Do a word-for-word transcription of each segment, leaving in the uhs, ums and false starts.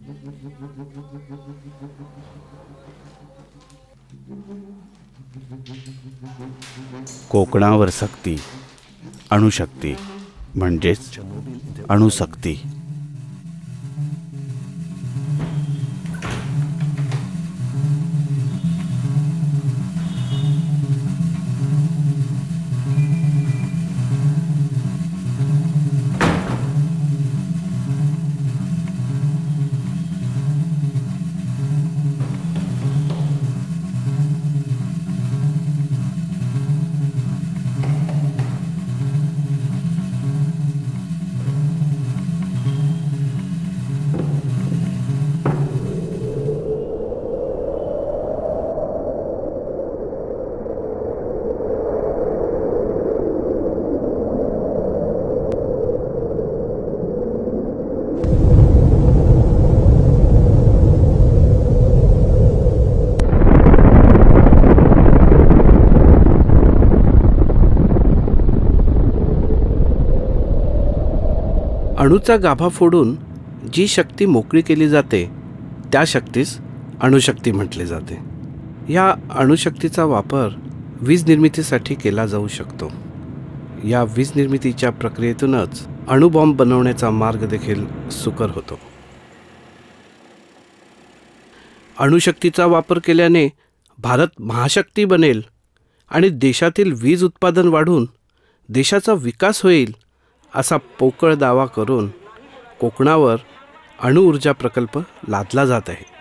कोकणावर सक्ती, अणुशक्ती म्हणजेच अणुशक्ती. अणूचा गाभा फोडून जी शक्ती मोकळी केली जाते त्या शक्तीस अणुशक्ती म्हटले जाते. या अणुशक्तीचा वापर वीज निर्मितीसाठी केला जाऊ शकतो. या वीज निर्मितीच्या प्रक्रियेतूनच अणुबॉम्ब बनवण्याचा मार्ग देखील सुकर होतो. अणुशक्तीचा वापर केल्याने भारत महाशक्ती बनेल आणि देशातील वीज उत्पादन वाढून देशाचा विकास होईल असा पोकळ दावा करून कोकणावर अणुऊर्जा प्रकल्प लादला जात आहे.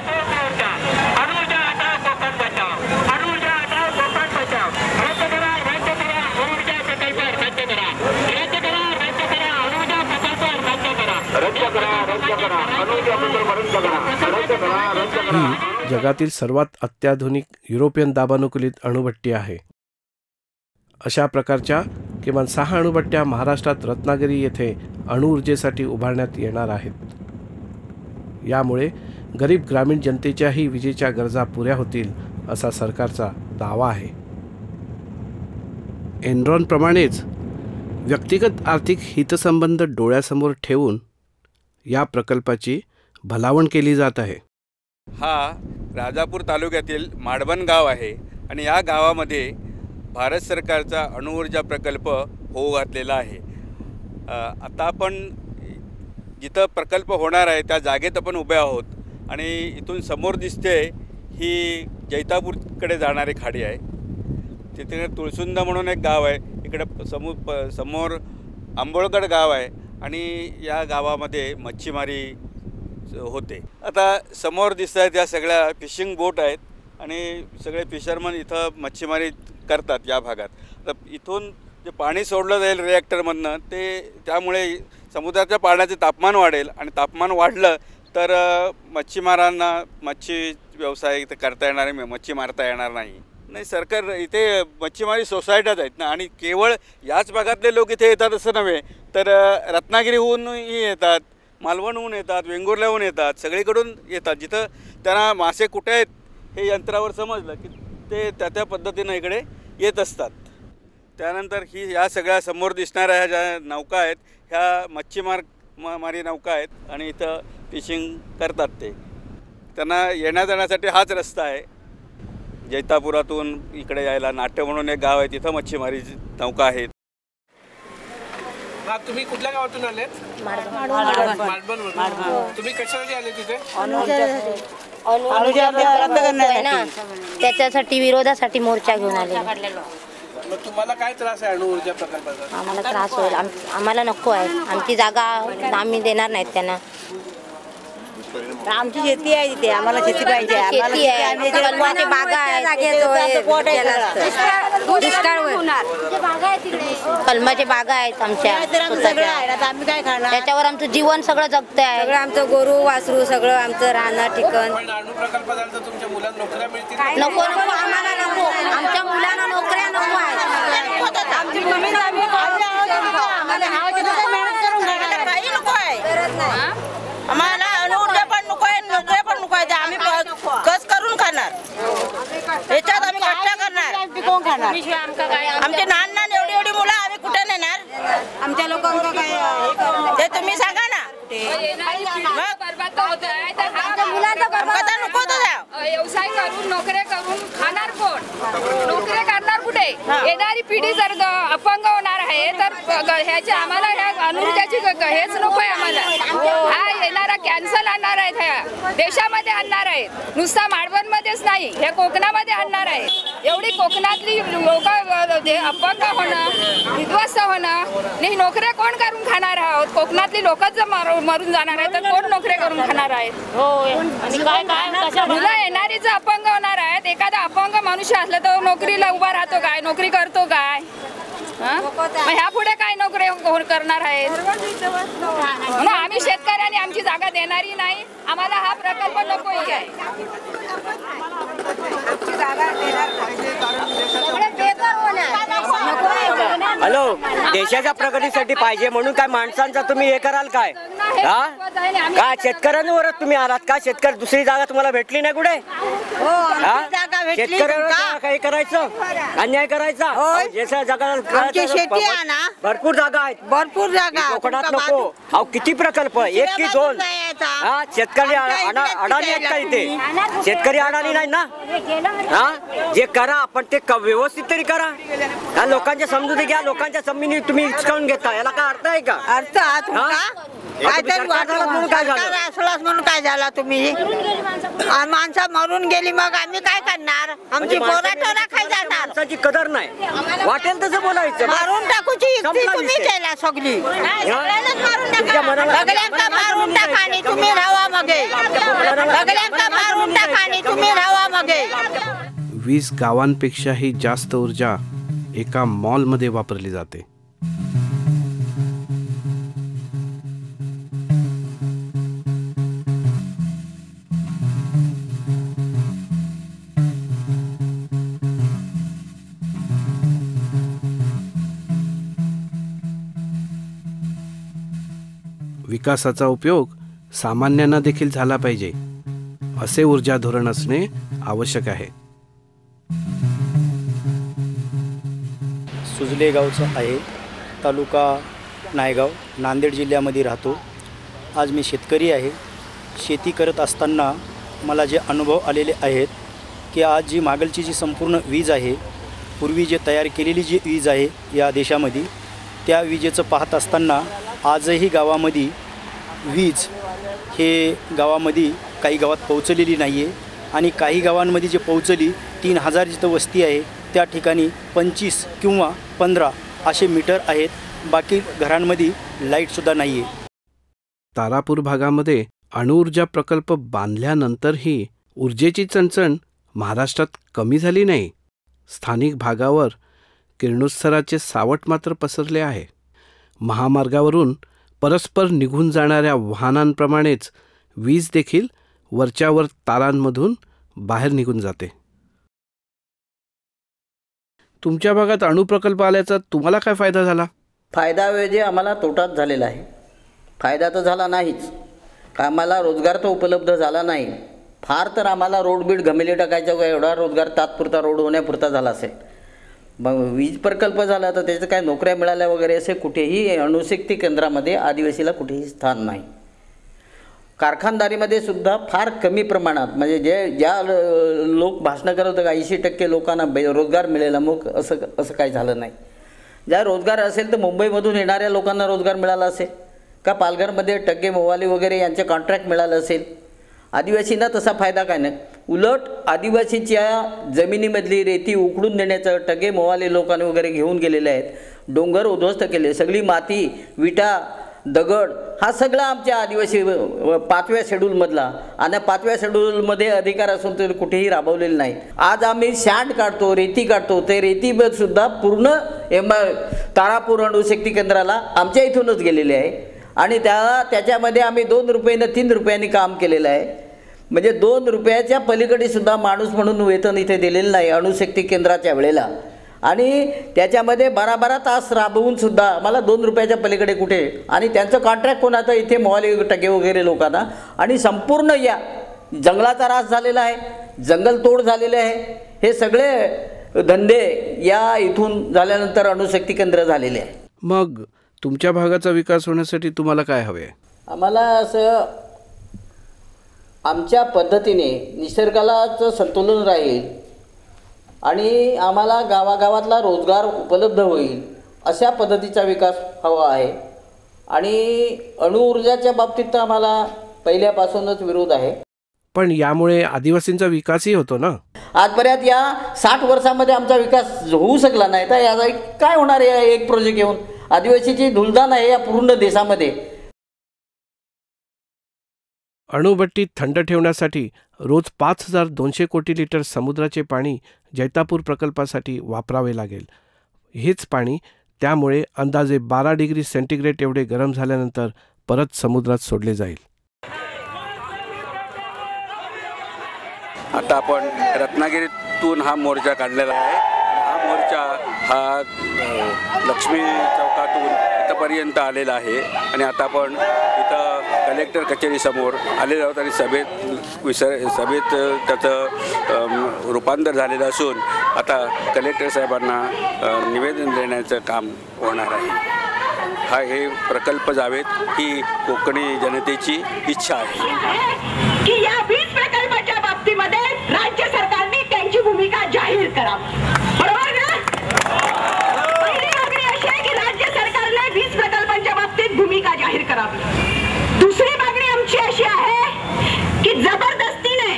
ही जगातील सर्वात अत्याधुनिक युरोपियन दाबानुकूलित अणुभट्टी आहे. अशा प्रकारच्या किमान सहा अणुभट्ट्या महाराष्ट्रात रत्नागिरी येथे अणुऊर्जेसाठी उभारण्यात येणार आहेत. यामुळे गरीब ग्रामीण जनतेच्याही विजेच्या गरजा पुऱ्या होतील असा सरकारचा दावा आहे. एनरॉनप्रमाणेच व्यक्तिगत आर्थिक हितसंबंध डोळ्यासमोर ठेवून या प्रकल्पाची भलावण केली जात आहे. हा राजापूर तालुक्यातील माडबन गाव आहे आणि या गावामध्ये भारत सरकारचा अणुऊर्जा प्रकल्प होऊ घातलेला आहे. आता आपण जिथं प्रकल्प होणार आहे त्या जागेत आपण उभे आहोत आणि इथून समोर दिसते ही जैतापूरकडे जाणारी खाडी आहे. तिथे तुळसुंदा म्हणून एक गाव आहे. इकडे समू प समोर आंबोळगड गाव आहे आणि या गावामध्ये मच्छीमारी होते. आता समोर दिसत आहेत या सगळ्या फिशिंग बोट आहेत आणि सगळे फिशरमन इथं मच्छीमारी करतात या भागात. तर इथून जे पाणी सोडलं जाईल रिॲक्टरमधनं ते त्यामुळे समुद्राच्या पाण्याचे तापमान वाढेल आणि तापमान वाढलं तर मच्छीमारांना मच्छी व्यवसाय इथं करता येणार नाही, मच्छी मारता येणार नाही. नाही, सरकार इथे मच्छीमारी सोसायट्याच आहेत ना आणि केवळ याच भागातले लोक इथे येतात असं नव्हे तर रत्नागिरीहूनही येतात, मालवणहून येतात, वेंगुर्ल्याहून येतात, सगळीकडून येतात. जिथं त्यांना मासे कुठे आहेत हे यंत्रावर समजलं की ते त्या त्या पद्धतीनं इकडे येत असतात. त्यानंतर ही ह्या सगळ्या समोर दिसणाऱ्या ह्या ज्या नौका आहेत ह्या मच्छीमार मारी नौका आहेत आणि इथं फिशिंग करतात. ते त्यांना येण्या जाण्यासाठी हाच रस्ता आहे. जैतापुरातून इकडे यायला नाट्य म्हणून एक गाव आहे, तिथं मच्छीमारी नौका आहेत. तुम्ही कुठल्या गावातून आलेत? तुम्ही कशासाठी आले तिथे? त्याच्यासाठी विरोधासाठी मोर्चा घेऊन आले. तुम्हाला काय त्रास आहे अणुऊर्जा प्रकल्पाचा? आम्हाला त्रास होईल, आम्हाला नको आहे. आमची जागा आम्ही देणार नाहीत त्यांना. आमची शेती आहे तिथे, आम्हाला शेती पाहिजे. शेती आहे, कलमाचे बागा आहेत, कलमाचे बागा आहेत आमच्या. आम्ही काय खाणार? त्याच्यावर आमचं जीवन सगळं जगतं आहे. सगळं आमचं गोरू वासरू सगळं आमचं राहणं ठिकाण. अणु प्रकल्प झाला तर तुमच्या मुलांना नोकऱ्या मिळतील? नको नको, आम्हाला नको. आमच्या मुलांना नोकऱ्या नको आहेत. आमची जमीन आम्ही आम्हाला काही नको आहे. आम्हाला अणुऊर्जा पण नको आहे, नोकऱ्या पण नको आहे. आम्ही कस करून खाणार? याच्यात आम्ही कष्ट करणार, पिकवून खाणार. आमचे लहान लहान एवढी एवढी मुलं आम्ही कुठे नेणार? आमच्या लोकांना काय ते तुम्ही सांगा ना. आता नको तर द्या. व्यवसाय करून नोकऱ्या करून खाणार कोण? नोकऱ्या करणार कुठे? येणारी पिढी जर ग- अपंग होणार आहे तर ग- ह्याची आम्हाला ह्या अनुरुद्धाची ग- ग- हेच नको आहे आम्हाला. हा येणारा कॅन्सल आणणार आहेत, ह्या देशामध्ये आणणार आहेत, नुसता माडवणमध्येच नाही, हे कोकणामध्ये आणणार आहे. एवढी कोकणातली लोक अपंग होणं, विध्वस्त होणं, नाही नोकऱ्या कोण करून खाणार आहोत? कोकणातली लोकच जर मर- मरून जाणार आहे तर कोण नोकऱ्या करून खाणार आहेत? मुलं येणारी जर अपंग होणार आहेत, एखादा अपंग मनुष्य असला तर नोकरीला उभा राहतो काय? नोकरी करतो काय? हा? मग ह्या पुढे काय नोकरी कोण करणार आहेत? म्हणून आम्ही शेतकऱ्यांनी आमची जागा देणारी नाही. आम्हाला हा प्रकल्प नकोही आहे. हॅलो, देशाच्या प्रगतीसाठी पाहिजे म्हणून काय माणसांचा तुम्ही हे कराल काय? हा काय शेतकऱ्यांवरच तुम्ही आलात का? शेतकरी दुसरी जागा तुम्हाला भेटली नाही कुठे? शेतकऱ्यांवर काही करायचं, अन्याय करायचा? जसं जागा शेती आहे ना, भरपूर जागा आहेत, भरपूर जागा कोकणात नको. अहो किती प्रकल्प, एक की दोन? हा शेतकरी अडाणी आहेत का इथे? शेतकरी अडाणी नाही ना. हा जे करा पण ते व्यवस्थित तरी करा. या लोकांच्या समजुती घ्या, लोकांच्या जमिनी तुम्ही हिसकावून घेता, याला काय अर्थ आहे का? अर्थ काहीतरी म्हणून काय झालं? असलाच म्हणून काय झाला तुम्ही? आणि माणसं मरून गेली मग आम्ही काय करणार? आमची पोरा टोरा खाय जाणार. माणसाची कदर नाही, वाटेल तसं बोलायचं. मारून टाकूची युक्ती तुम्ही केला सगळी. तुमच्या मनाला सगळ्यांका मारून टाका आणि तुम्ही राहा मगे. सगळ्यांका मारून टाका आणि तुम्ही राहा मगे. वीस गावांपेक्षाही जास्त ऊर्जा एका मॉलमध्ये वापरली जाते. विकासाचा उपयोग सामान्यांना देखील झाला पाहिजे, असे ऊर्जा धोरण असणे आवश्यक आहे. सुजले गावचं आहे, तालुका नायगाव, नांदेड जिल्ह्यामध्ये राहतो. आज मी शेतकरी आहे. शेती करत असताना मला जे अनुभव आलेले आहेत की आज जी मागलची जी संपूर्ण वीज आहे, पूर्वी जे तयार केलेली जी वीज आहे या देशामध्ये, त्या विजेचं पाहत असताना आजही गावामध्ये वीज हे गावामध्ये काही गावात पोहोचलेली नाही आहे. आणि काही गावांमध्ये जे पोहोचली, तीन हजार जिथं वस्ती आहे त्या ठिकाणी पंचवीस किंवा पंधरा असे मीटर आहेत. बाकी घरांमध्ये लाईटसुद्धा नाही आहे. तारापूर भागामध्ये अणुऊर्जा प्रकल्प बांधल्यानंतरही ऊर्जेची चणचण महाराष्ट्रात कमी झाली नाही. स्थानिक भागावर किरणोत्सर्गाचे सावट मात्र पसरले आहे. महामार्गावरून परस्पर निघून जाणाऱ्या वाहनांप्रमाणेच वीज देखील वरच्यावर तारांमधून बाहेर निघून जाते. तुमच्या भागात अणुप्रकल्प आल्याचा तुम्हाला काय फायदा झाला? फायदा म्हणजे आम्हाला तोटाच झालेला आहे. फायदा तर झाला नाहीच, का आम्हाला रोजगार तर उपलब्ध झाला नाही. फार तर आम्हाला रोड बीड घमेली टाकायचा एवढा रोजगार तात्पुरता रोड होण्यापुरता झाला असेल. मग वीज प्रकल्प झाला तर त्याचं काय नोकऱ्या मिळाल्या वगैरे असे कुठेही अणुशक्ती केंद्रामध्ये आदिवासीला कुठेही स्थान नाही. कारखानदारीमध्ये सुद्धा फार कमी प्रमाणात, म्हणजे जे ज्या लोक भाषणं करत होतं ऐंशी टक्के लोकांना रोजगार मिळेल, मग असं असं काही झालं नाही. ज्या रोजगार असेल तर मुंबईमधून येणाऱ्या लोकांना रोजगार मिळाला असेल का पालघरमध्ये टग्गे मोवाली वगैरे यांचे कॉन्ट्रॅक्ट मिळालं असेल. आदिवासींना तसा फायदा काय नाही. उलट आदिवासीच्या जमिनीमधली रेती उखडून देण्याचं टग्गे मोवाले लोकांनी वगैरे घेऊन गेलेले आहेत. डोंगर उद्ध्वस्त केले, सगळी माती विटा दगड हा सगळा आमच्या आदिवासी पाचव्या शेड्यूलमधला, आणि पाचव्या शेड्यूलमध्ये अधिकार असून ते कुठेही राबवलेले नाही. आज आम्ही सँड काढतो, रेती काढतो, ते रेतीसुद्धा पूर्ण एम तारापूर अणुशक्ती केंद्राला आमच्या इथूनच गेलेले आहे. आणि त्या त्याच्यामध्ये आम्ही दोन रुपयानं तीन रुपयांनी काम केलेलं आहे. म्हणजे दोन रुपयाच्या पलीकडे सुद्धा माणूस म्हणून वेतन इथे दिलेलं नाही अणुशक्ती केंद्राच्या वेळेला. आणि त्याच्यामध्ये बारा बारा तास राबवून सुद्धा मला दोन रुपयाच्या पलीकडे कुठे. आणि त्यांचं कॉन्ट्रॅक्ट कोणाचं इथे मोहाली टगे वगैरे लोकांना. आणि संपूर्ण या जंगलाचा ऱ्हास झालेला आहे, जंगलतोड झालेले आहे. हे सगळे धंदे या इथून झाल्यानंतर अणुशक्ती केंद्र झालेले आहे. मग तुमच्या भागाचा विकास होण्यासाठी तुम्हाला काय हवे? आम्हाला असं आमच्या पद्धतीने निसर्गालाचं संतुलन राहील आणि आम्हाला गावागावातला रोजगार उपलब्ध होईल अशा पद्धतीचा विकास हवा आहे. आणि अणुऊर्जाच्या बाबतीत तर आम्हाला पहिल्यापासूनच विरोध आहे. पण यामुळे आदिवासींचा विकासही होतो ना. आजपर्यंत या साठ वर्षामध्ये आमचा विकास होऊ शकला नाही, तर याचा काय होणार आहे? एक प्रोजेक्ट येऊन आदिवासीची धुलदान आहे या पूर्ण देशामध्ये. अणुभट्टी थंड ठेवण्यासाठी रोज पाच हजार दोनशे कोटी लिटर समुद्राचे पाणी जैतापूर प्रकल्पासाठी वापरावे लागेल. हेच पाणी त्यामुळे अंदाजे बारा डिग्री सेंटीग्रेड एवढे गरम झाल्यानंतर परत समुद्रात सोडले जाईल. आता आपण रत्नागिरीतून हा मोर्चा काढलेला आहे. हा मोर्चा हा लक्ष्मी चौकातून इथंपर्यंत आलेला आहे आणि आता आपण इथं कलेक्टर कचेरीसमोर आलेलो आहोत आणि सभेत विसर सभेत त्याचं रूपांतर झालेलं असून आता कलेक्टर साहेबांना निवेदन देण्याचं काम होणार आहे. हा हे प्रकल्प जावेत ही कोकणी जनतेची इच्छा आहे की या वीज प्रकल्पाच्या बाबतीमध्ये राज्य सरकारने त्यांची भूमिका जाहीर करावी. बरोबर ना? पहिली मागणी अशी आहे की राज्य सरकारने वीज प्रकल्पांच्या बाबतीत भूमिका जाहीर करावी. दुसरी मागणी आमची अशी आहे की जबरदस्तीने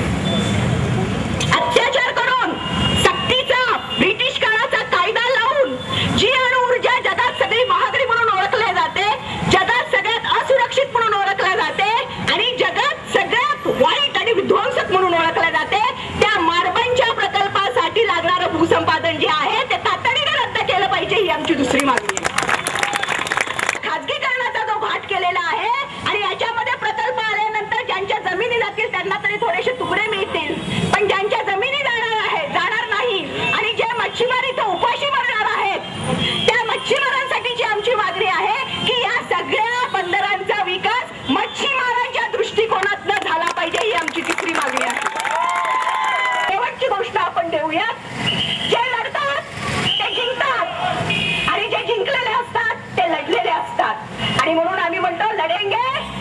अत्याचार करून सक्तीचा ब्रिटिश काळाचा कायदा लावून जी अणुऊर्जा जगात सगळी महागडी म्हणून ओळखले जाते, जगात सगळ्यात असुरक्षित म्हणून ओळखले जाते आणि जगात सगळ्यात वाईट आणि विध्वंसक म्हणून ओळखले जाते, त्या मार्बनच्या प्रकल्पासाठी लागणारं भूसंपादन जे आहे ते तातडीने रद्द केलं पाहिजे ही आमची दुसरी मागणी आहे. खाजगीकरणाचा जो घाट केलेला आहे आणि याच्यामध्ये प्रकल्प आल्यानंतर ज्यांच्या जमिनी जातील त्यांना तरी थोडेसे तुकडे मिळतील, पण ज्यांच्या जमिनी जाणार आहे जाणार नाही आणि जे मच्छीमार इथं उपाशी मरणार आहेत त्या मच्छीमारांसाठीची आमची मागणी आहे की या सगळ्या बंदरांचा विकास मच्छीमारांच्या दृष्टिकोनातून झाला पाहिजे ही आमची तिसरी मागणी आहे. शेवटची गोष्ट आपण देऊयात, जे लढतात ते जिंकतात आणि जे जिंकलेले असतात ते लढलेले असतात आणि म्हणून आम्ही म्हणतो लढेंगे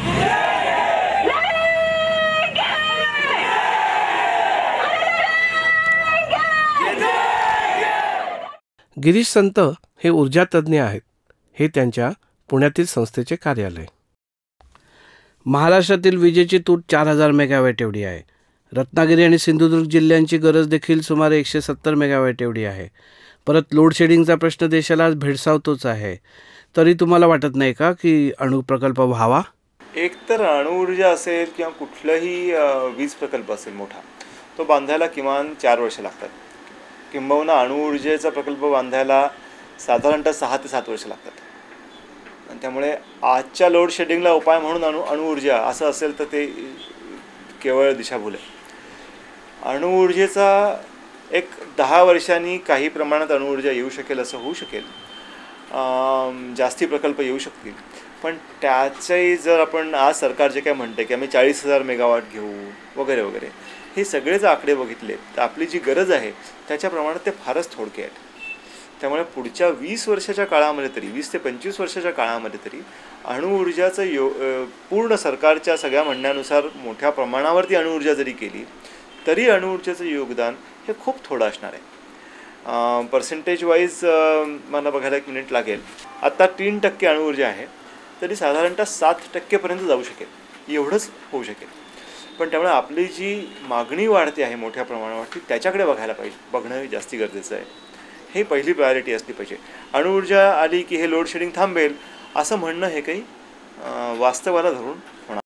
गिरीश संत हे ऊर्जा तज्ज्ञ आहेत. हे त्यांच्या पुण्यातील संस्थेचे कार्यालय. महाराष्ट्रातील विजेची तूट चार हजार मेगावॅट एवढी आहे. रत्नागिरी आणि सिंधुदुर्ग जिल्ह्यांची गरज देखील सुमारे एकशे सत्तर मेगावॅट एवढी आहे. परत लोडशेडिंगचा प्रश्न देशाला आज भेडसावतोच आहे. तरी तुम्हाला वाटत नाही का की अणुप्रकल्प व्हावा? एकतर अणुऊर्जा असेल किंवा कुठलाही वीज प्रकल्प असेल मोठा, तो बांधायला किमान चार वर्ष लागतात. किंबहुना अणुऊर्जेचा प्रकल्प बांधायला साधारणतः सहा ते सात वर्ष लागतात. आणि त्यामुळे आजच्या लोड शेडिंगला उपाय म्हणून अणु अणुऊर्जा असं असेल तर ते केवळ दिशाभूल आहे. अणुऊर्जेचा एक दहा वर्षांनी काही प्रमाणात अणुऊर्जा येऊ शकेल असं होऊ शकेल, जास्ती प्रकल्प येऊ शकतील. पण त्याचंही जर आपण आज सरकार जे काय म्हणते की आम्ही चाळीस हजार मेगावॉट घेऊ वगैरे वगैरे, हे सगळेच आकडे बघितले तर आपली जी गरज आहे त्याच्या प्रमाणात ते फारच थोडके आहेत. त्यामुळे पुढच्या वीस वर्षाच्या काळामध्ये तरी वीस ते पंचवीस वर्षाच्या काळामध्ये तरी अणुऊर्जाचं यो पूर्ण सरकारच्या सगळ्या म्हणण्यानुसार मोठ्या प्रमाणावरती अणुऊर्जा जरी केली तरी अणुऊर्जेचं योगदान हे खूप थोडं असणार आहे. पर्सेंटेज वाईज मला बघायला एक मिनिट लागेल. आत्ता तीन टक्के अणुऊर्जा आहे तरी साधारणतः सात टक्केपर्यंत जाऊ शकेल, एवढंच होऊ शकेल. पण त्यामुळे आपली जी मागणी वाढते आहे मोठ्या प्रमाणावरती त्याच्याकडे बघायला पाहिजे, बघणं जास्ती गरजेचं आहे. हे पहिली प्रायोरिटी असली पाहिजे. अणुऊर्जा आली की हे लोड शेडिंग थांबेल असं म्हणणं हे काही वास्तवाला धरून होणार.